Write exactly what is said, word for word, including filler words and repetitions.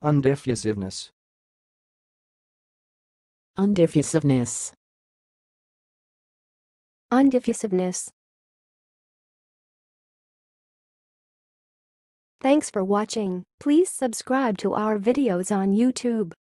Undiffusiveness. Undiffusiveness. Undiffusiveness. Thanks for watching. Please subscribe to our videos on YouTube.